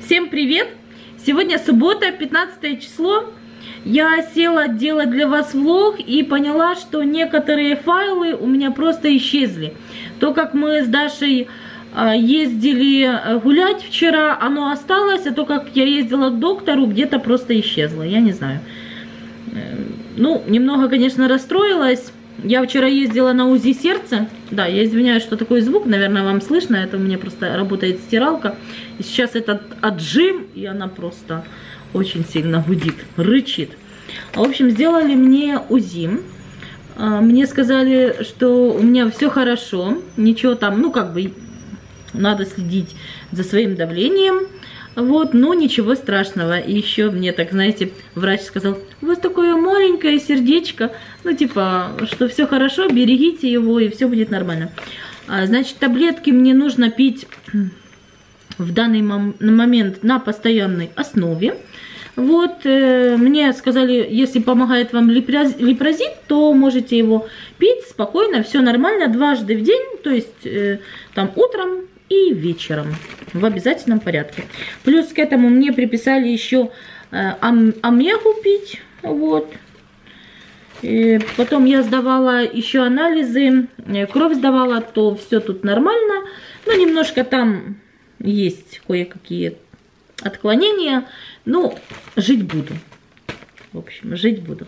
Всем привет! Сегодня суббота, 15 число. Я села делать для вас влог и поняла, что некоторые файлы у меня просто исчезли. То, как мы с Дашей ездили гулять вчера, оно осталось, а то, как я ездила к доктору, где-то просто исчезло. Я не знаю. Ну, немного, конечно, расстроилась. Я вчера ездила на УЗИ сердца. Да, я извиняюсь, что такой звук, наверное, вам слышно. Это у меня просто работает стиралка. И сейчас этот отжим, и она просто очень сильно гудит, рычит. В общем, сделали мне УЗИ. Мне сказали, что у меня все хорошо. Ничего там, ну как бы, надо следить за своим давлением. Вот, но ничего страшного. И еще мне, так знаете, врач сказал: у вас такое маленькое сердечко. Ну, типа, что все хорошо, берегите его, и все будет нормально. Значит, таблетки мне нужно пить в данный момент на постоянной основе. Вот, мне сказали, если помогает вам липрозит, то можете его пить спокойно, все нормально, дважды в день, то есть там утром и вечером в обязательном порядке. Плюс к этому мне приписали еще омегу пить, вот. И потом я сдавала еще анализы, кровь сдавала, то все тут нормально, но немножко там есть кое-какие отклонения, но жить буду. В общем, жить буду.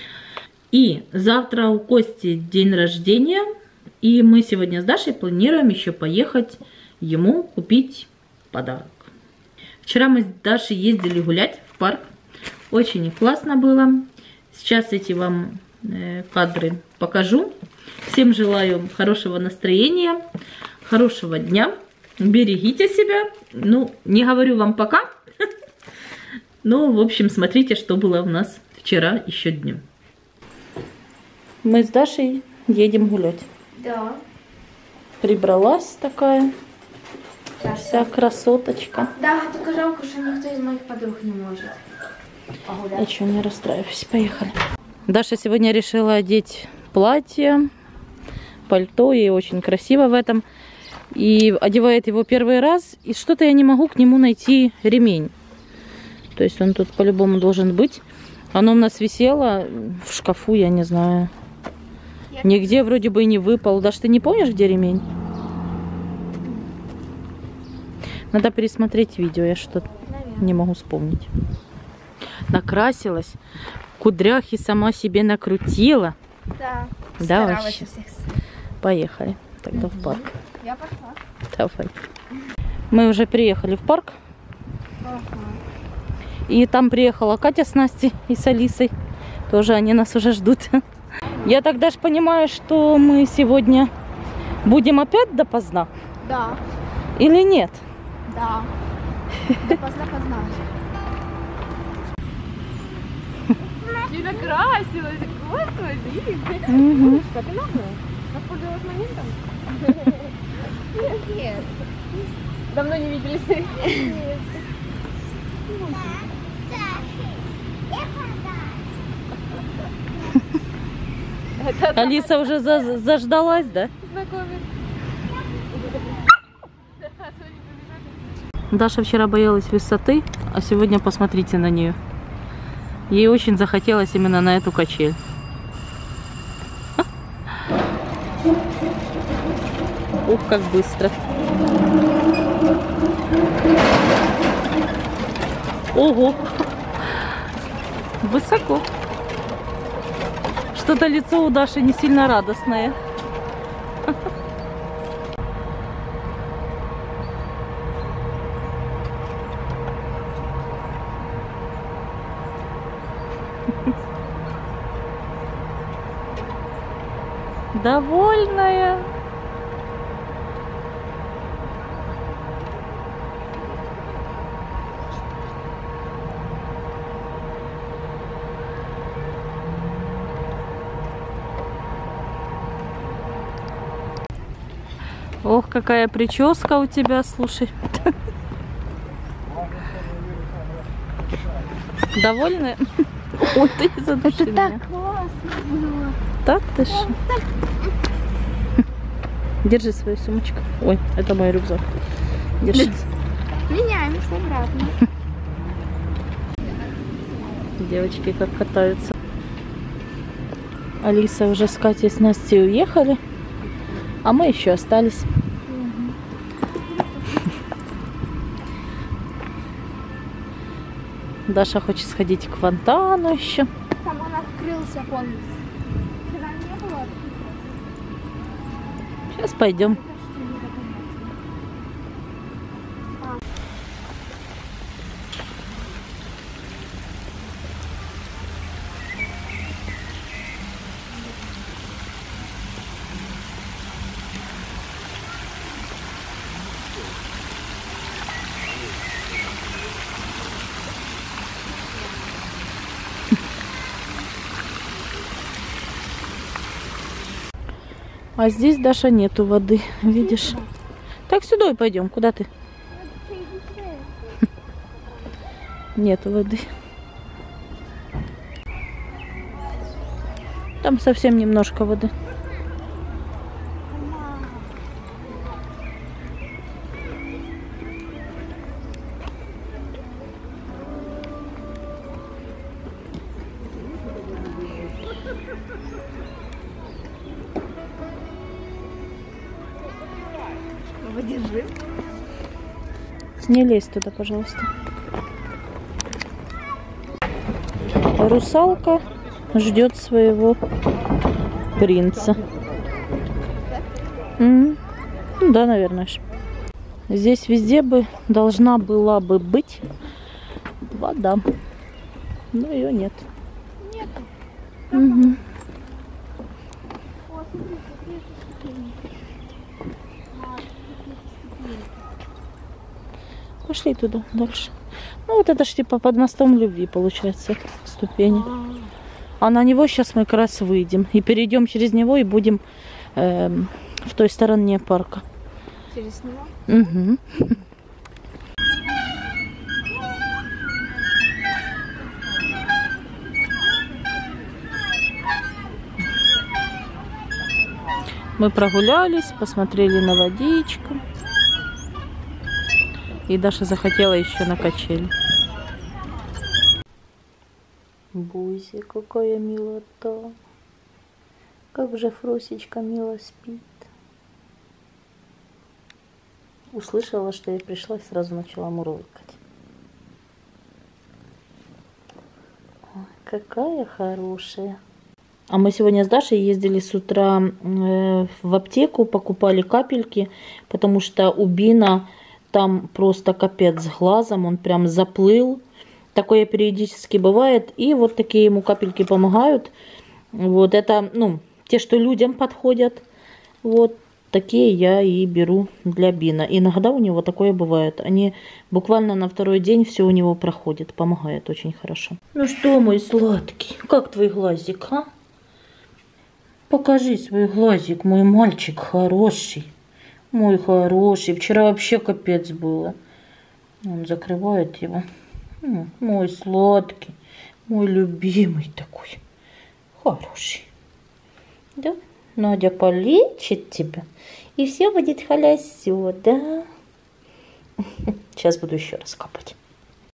И завтра у Кости день рождения, и мы сегодня с Дашей планируем еще поехать ему купить подарок. Вчера мы с Дашей ездили гулять в парк. Очень классно было. Сейчас эти вам кадры покажу. Всем желаю хорошего настроения, хорошего дня. Берегите себя. Ну, не говорю вам пока. Ну, в общем, смотрите, что было у нас вчера еще днем. Мы с Дашей едем гулять. Да. Прибралась такая. Вся красоточка. Да, только жалко, что никто из моих подруг не может погулять. Ничего, не расстраивайся, поехали. Даша сегодня решила одеть платье, пальто, ей очень красиво в этом. И одевает его первый раз, и что-то я не могу к нему найти ремень. То есть он тут по-любому должен быть. Оно у нас висело в шкафу, я не знаю. Нигде вроде бы и не выпал. Даша, ты не помнишь, где ремень? Надо пересмотреть видео, я что-то не могу вспомнить. Накрасилась, кудряхи сама себе накрутила. Да, да, вообще. Поехали тогда в парк. Я пошла. Давай. Мы уже приехали в парк. И там приехала Катя с Настей и с Алисой. Тоже они нас уже ждут. Я тогда же понимаю, что мы сегодня будем опять допоздна. Да. Или нет? Да. Допоздна. Не накрасилась, господи. Угу. Что ты нахуй? Воспользовалась моментом? Нет. Давно не виделись. Нет. Алиса уже заждалась, да? Даша вчера боялась высоты, а сегодня посмотрите на нее. Ей очень захотелось именно на эту качель. Ух, как быстро. Ого! Высоко. Что-то лицо у Даши не сильно радостное. Довольная. Ох, какая прическа у тебя, слушай. Довольная? Ой, ты не задуши меня. Это так классно было. Так ты ж. Держи свою сумочку. Ой, это мой рюкзак. Держи. Меняемся обратно. Девочки как катаются. Алиса уже с Катей, с Настей уехали, а мы еще остались. Даша хочет сходить к фонтану еще. Там он открылся полностью. Вчера не было. Сейчас пойдем. А здесь, Даша, нету воды, видишь? Так сюда и пойдем. Куда ты? Нету воды. Там совсем немножко воды. Держи. Не лезь туда, пожалуйста. Русалка ждет своего принца. Ну да, наверное. Здесь везде бы должна была бы быть вода. Но ее нет. Нет. Угу. Пошли туда дальше. Ну вот это ж типа под мостом любви получается ступени. А на него сейчас мы как раз выйдем. И перейдем через него и будем в той стороне парка. Через него? Угу. Мы прогулялись, посмотрели на водичку. И Даша захотела еще на качели. Бузи, какая милота. Как же Фросечка мило спит. Услышала, что я пришла и сразу начала мурлыкать. Ой, какая хорошая. А мы сегодня с Дашей ездили с утра в аптеку, покупали капельки, потому что у Бина там просто капец с глазом, он прям заплыл. Такое периодически бывает. И вот такие ему капельки помогают. Вот это, ну, те, что людям подходят. Вот такие я и беру для Бина. Иногда у него такое бывает. Они буквально на второй день все у него проходит. Помогает очень хорошо. Ну что, мой сладкий, как твой глазик, а? Покажи свой глазик, мой мальчик хороший. Мой хороший. Вчера вообще капец было. Он закрывает его. Мой сладкий. Мой любимый такой. Хороший. Да? Надя полечит тебя. И все будет хорошо, да? Сейчас буду еще раз капать.